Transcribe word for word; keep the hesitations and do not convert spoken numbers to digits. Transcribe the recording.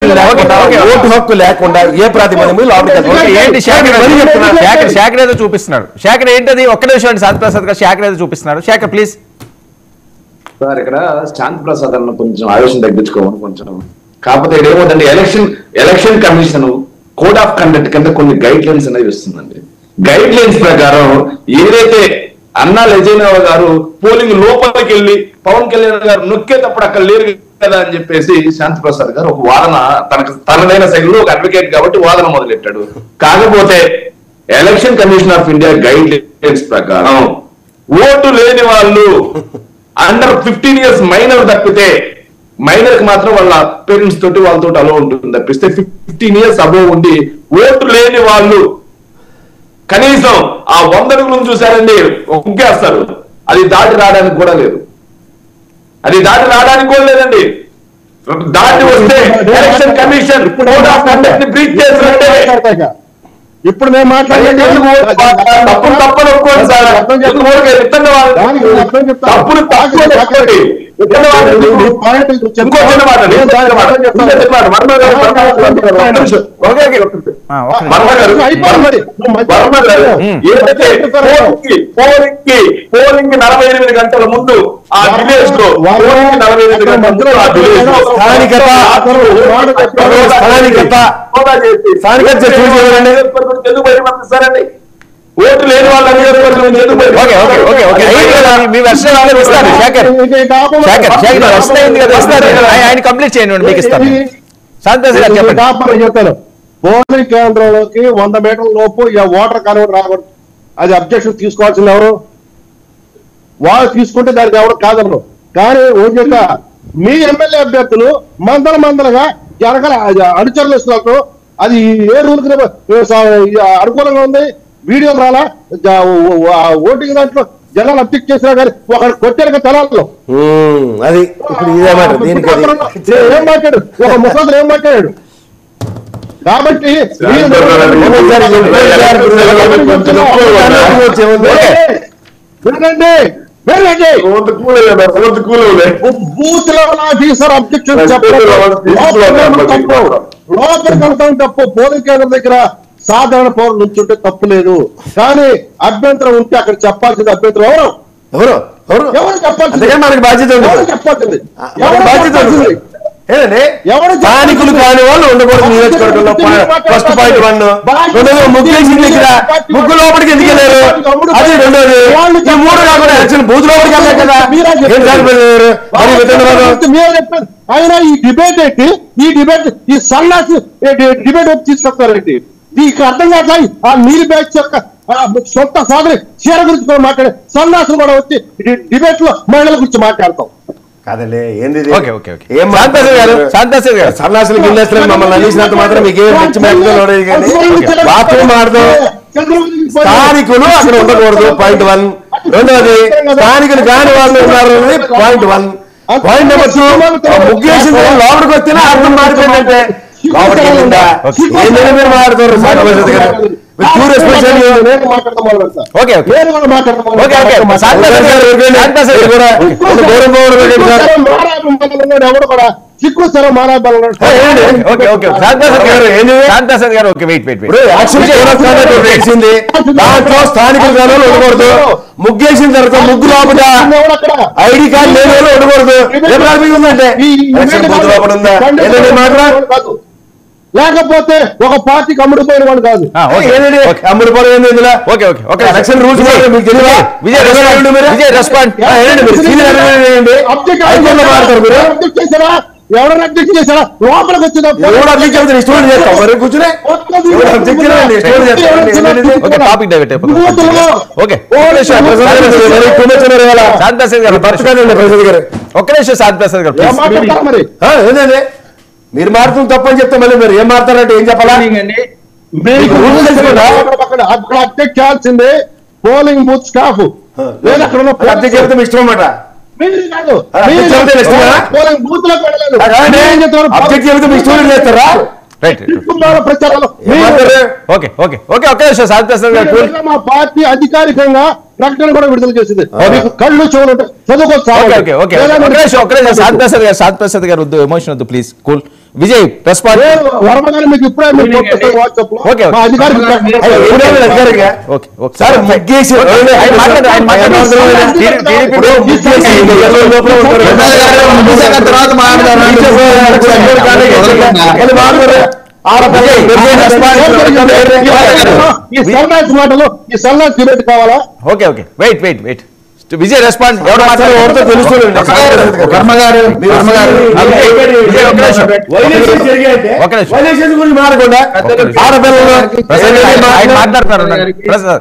Vote హక్కు లేకుండా ఏ ప్రాతిపదిక ఏంటి శేఖర్ శేఖర్ ఏదో చూపిస్తున్నాడు. శేఖర్ ఏంటది? ఒక్క నిమిషం అండి శాంతి ప్రసాద్ గారు, శేఖర్ ఏదో చూపిస్తున్నాడు. శేఖర్ ప్లీజ్. సార్ ఇక్కడ శాంతి ప్రసాద్ అన్న కొంచెం ఆవేశం తగ్గించుకోమని కొంచెం. కాకపోతే ఇక్కడ ఏమవుతుందండి, election Election Commission code of conduct కింద కొన్ని గైడ్ లైన్స్ అనేవి ఇస్తుందండి. గైడ్ లైన్స్ ప్రకారం ఏదైతే అన్నా లజైనారావు గారు పోలింగ్ లోపలికి వెళ్ళి పవన్ కళ్యాణ్ గారు నొక్కేటప్పుడు అక్కడ లేరు కదా అని చెప్పేసి శాంతి ప్రసాద్ గారు ఒక వాదన తనకు తనదైన శైలిలో ఒక అడ్వకేట్ కాబట్టి వాదన మొదలెట్టాడు. కాకపోతే Election Commission of India guidelines ప్రకారం ఓటు లేని వాళ్ళు అండర్ ఫిఫ్టీన్ ఇయర్స్ మైనర్ తప్పితే, మైనర్ కి మాత్రం వాళ్ళ పేరెంట్స్ తోటి వాళ్ళతో అలో ఉంటుంది తప్పిస్తే, ఫిఫ్టీన్ ఇయర్స్ అబోవ్ ఉండి ఓటు లేని వాళ్ళు కనీసం ఆ వంద అడుగులను చూశారండి ఉగ్గేస్తారు. అది దాటి రావడానికి కూడా లేదు, అది దాటి రావడానికి కూడా లేదండి. దాటి వస్తే Election Commission code of conduct ని బ్రీచ్ చేసినట్టే. ఇప్పుడు మేము మాట్లాడే తప్పులు తప్పని ఒప్పుకోండి సార్, తప్పులు తప్పుకోండి. ఇంకో చిన్న మాట, పోలింగ్ నలభై ఎనిమిది గంటల ముందు ఆ విలేజ్ లో నలభై ఎనిమిది గంటల ఎందుకు బయటపడుతున్నారండి? ఓటు లేని వాళ్ళని ఆయన కంప్లీట్ చేయండి, మీకు ఇస్తాను. చెప్తాను, పోలింగ్ కేంద్రంలోకి వంద మీటర్ల లోపు ఓటర్ కన్వర్ట్ రాకూడదు. అది అబ్జెక్షన్ తీసుకోవాల్సింది ఎవరు? వాళ్ళు తీసుకుంటే దానికి ఎవరు కాదన్నారు. కానీ ఓజక మీ ఎమ్మెల్యే అభ్యర్థులు మందల మందలుగా జరగల అనుచరులు ఇస్తున్నట్టు అది ఏ రూల్ అనుకూలంగా ఉంది? వీడియో రాలా? ఓటింగ్ దాంట్లో జనాలు అబ్జెక్ట్ చేసినా కానీ ఒకటి కొట్టారు తెలాల్లో. అది ఏం మాట్లాడు, ఒక ముసలి ఏం మాట్లాడాడు? కాబట్టి వినండి వినండి, బూత్ లెవెల్ ఆఫీసర్ అబ్జెక్షన్ లోపలికి వెళ్తాం తప్పు. పోలింగ్ కేంద్రం దగ్గర సాధారణ పౌరులు నుంచుంటే తప్పు లేదు, కానీ అభ్యంతరం ఉంటే అక్కడ చెప్పాల్సింది అభ్యంతరం ఎవరు ఎవరు ఎవరు ఎవరు చెప్పాల్సింది? మనకి బాధ్యత ఎవరు చెప్పాల్సింది? బాధ్యత ఏదండి? స్థానికులు కాని వాళ్ళు ఉండకూడదు నియోజకవర్గంలో. First point one. రెండోది ముగ్గులేసిన దగ్గర ముగ్గు లోపలికి ఎందుకు వెళ్ళారు? అది రెండోది. ఈ మూడు కాకుండా ఎలక్షన్ బూత్ లోపలికి వెళ్ళారు కదా. ఆయన ఈ డిబేట్ ఏంటి? ఈ డిబేట్ ఈ సన్నాసి డిబేట్ తీసుకొస్తారేంటి? నీకు అర్థం కాక ఆ నీరు బ్యాచ్ యొక్క సొంత సోదరి చీర గురించి కూడా మాట్లాడే సన్నాసులు కూడా వచ్చి డిబేట్ లో మహిళల గురించి మాట్లాడతాం. కాదండి, ఏంది సన్నాసులు గిల్లేస్తారు మమ్మల్ని అందించినంత మాత్రం మీకేం బాత్రూమ్ ఆడతాం. స్థానికులు అక్కడ ఉండకూడదు, పాయింట్ వన్. రెండోది స్థానికులు కాని వాళ్ళు ఉన్నారు అనేది point one. Point number two, ముగ్గేసిన లోపలికి వస్తేనే అర్థం మారిపోయిందంటే లోపలికి ఏంటంటే మీరు మాట్లాడతారు. ఎవడు కూడా చిక్కు సరే దాంట్లో స్థానికులు కాని వాళ్ళు ఉండకూడదు. ముగ్గేసిన తర్వాత ముగ్గు లోపల ఐడి కార్డు లేని వాళ్ళు ఉండకూడదు. ఏం ఉందంటే లోపల ఉందా మాట్లాడు? లేకపోతే ఒక పార్టీకి అమ్ముడుపోయిన వాడు కాదు. అమ్ముడుపోవడం ఎలక్షన్ రూల్స్ మీకు తెలియదా? విజయ్ రెస్పాండ్ చేశారా? ఎవరైనా అబ్జెక్ట్ చేశారా? లోపలికి వచ్చినప్పుడు కూర్చునే ఒక్క నిమిషం శాంతి ప్రసాద్ గారు మరి ఏంటండి మీరు మారుతుంది తప్పని చెప్తే మళ్ళీ మీరు ఏం మారుతారంటే ఏం చెప్పాలా? అక్కడ అబ్జెక్ట్ చేయాల్సిందే పోలింగ్ బూత్ స్టాఫ్. అబ్జెక్ట్ చెప్తే మీ ఇష్టం అన్నమాట. పోలింగ్ బూత్ లో అబ్జెక్ట్ చెప్తే మీ ఇష్టం చేస్తారా? ప్రచారాలు మా పార్టీ అధికారికంగా ప్రకటన కూడా విడుదల చేసింది. మీకు కళ్ళు చెవులు ఉంటాయి, చదువుకోవచ్చు. ఓకే ఓకే ఓకే ఒక్క నిమిషం ఒక్క నిమిషం శాంతి ప్రసాద్ గారు శాంతి ప్రసాద్ గారు వద్దు, ఎమోషన్ వద్దు please. Cool. Vijay response. Varma గారు మీకు ఇప్పుడే మీరు పంపిస్తారు వాట్సాప్ లో. Okay, okay. మా అధికారులు అధికారిగా ఓకే ఓకే సార్ ముగ్గేసి ఆయన మాట్లాడు, ఆయన మాట్లాడు. ఇప్పుడు ముగ్గేసి తర్వాత ఈ సన్నాసి మాటలు, ఈ సన్నాసి డిబేట్ కావాలా? Okay okay wait wait wait Vijay respond. ఎవరు మాట్లాడారు ఎవరితో తెలుస్తుంది. వర్మ గారు వర్మ గారు ఒక నిమిషం వైలేషన్ గురించి మారకుండా ఆయన మాట్లాడుతున్నారు ప్రసాద్